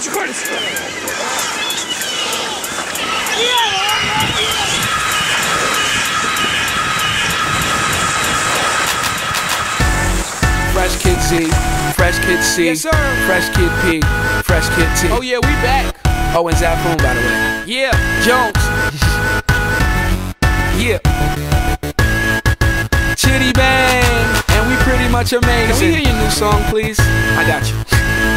Fresh Kid Z, Fresh Kid C, yes, sir. Fresh Kid P, Fresh Kid T. Oh yeah, we back. Oh, and Zafoon, by the way. Yeah, Jones. Yeah. Chitty Bang, and we pretty much amazing. Can we hear your new song, please? I got you.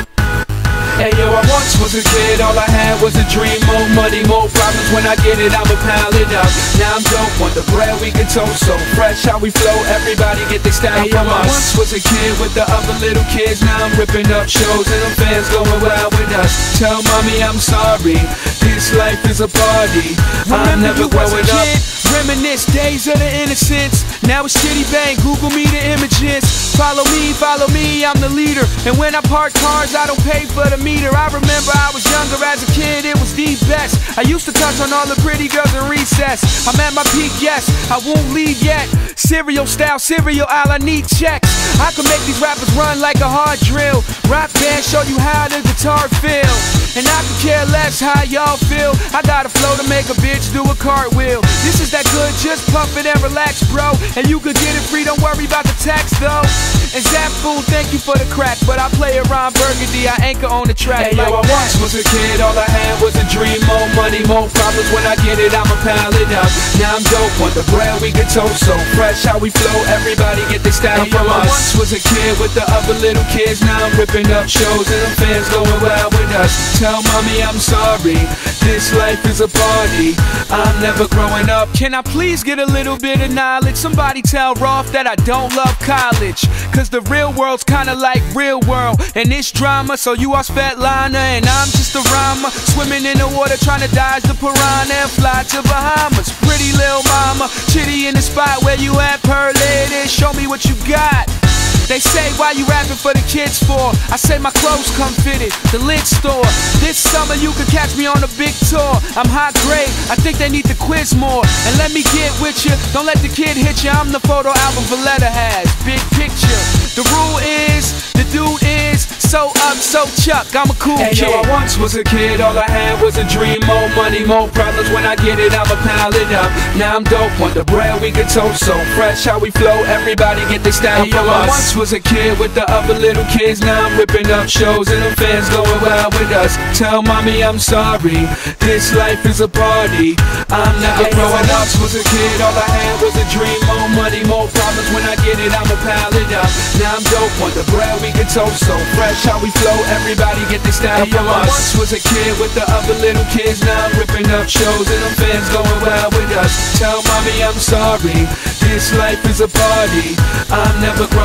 Hey yo, I once was a kid, all I had was a dream. More money, more problems, when I get it, I'ma pile it up. Now I'm dope, want the bread we can toast. So fresh how we flow, everybody get their style from us. I once was a kid with the other little kids. Now I'm ripping up shows and them fans going wild with us. Tell mommy I'm sorry, this life is a party. I'm never growing up. Reminisce days of the innocence. Now it's Chitty Bang, Google me the images. Follow me, I'm the leader. And when I park cars, I don't pay for the meter. I remember I was younger as a kid, it was the best. I used to touch on all the pretty girls in recess. I'm at my peak, yes, I won't leave yet. Cereal style, cereal aisle, I need checks. I can make these rappers run like a hard drill. Rock band, show you how the guitar feel. And I could care less how y'all feel. I got a flow to make a bitch do a cartwheel. This is that good, just puff it and relax, bro. And you could get it free, don't worry about the tax, though. And Zafoon, thank you for the crack, but I play around Burgundy, I anchor on the track. Hey yo, I once was a kid, all I had was a dream. More money, more problems, when I get it, I'ma pile it up. Now I'm dope, want the bread we can toast. So fresh how we flow, everybody get their style from us. I once was a kid with the other little kids. Now I'm ripping up shows and them fans going wild with us. Tell mommy I'm sorry, this life is a party. I'm never growing up. Can I please get a little bit of knowledge? Somebody tell Rolf that I don't love college, cause the real world's kinda like real world, and it's drama. So you are Svetlana and I'm just a rhymer, swimming in the water trying to dodge the piranha and fly to Bahamas. Pretty little mama, Chitty in the spot where you at, per lady, show me what you got. They say, why you rapping for the kids for? I say my clothes come fitted, the lid store. This summer you could catch me on a big tour. I'm high grade, I think they need to quiz more. And let me get with you, don't let the kid hit you. I'm the photo album Valletta has, big picture. The rule is, the dude is so up, so Chuck, I'm a cool kid. Yo, I once was a kid, all I had was a dream. More money, more problems, when I get it, I'ma pile it up. Now I'm dope, want the bread we can toast. So fresh how we flow, everybody get their style from us. I once was a kid with the other little kids. Now I'm ripping up shows and them fans going wild with us. Tell mommy I'm sorry, this life is a party. I'm never growing up. I was a kid, all I had was a dream. More money, more problems, when I get it, I'ma pile it up. Now I'm dope, want the bread we can toast. So fresh how we flow, everybody get their style from us. I once was a kid with the other little kids. Now I'm ripping up shows and them fans going wild with us. Tell mommy I'm sorry, this life is a party. I'm never